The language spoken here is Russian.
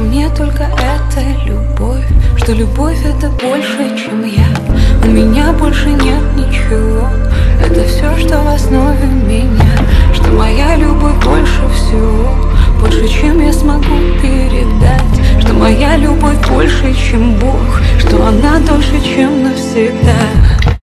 мне только эта любовь, что любовь это больше, чем я. У меня больше нет ничего, это все, что в основе меня. Что моя любовь больше всего, больше, чем я смогу передать. Что моя любовь больше, чем Бог, что она дольше, чем навсегда.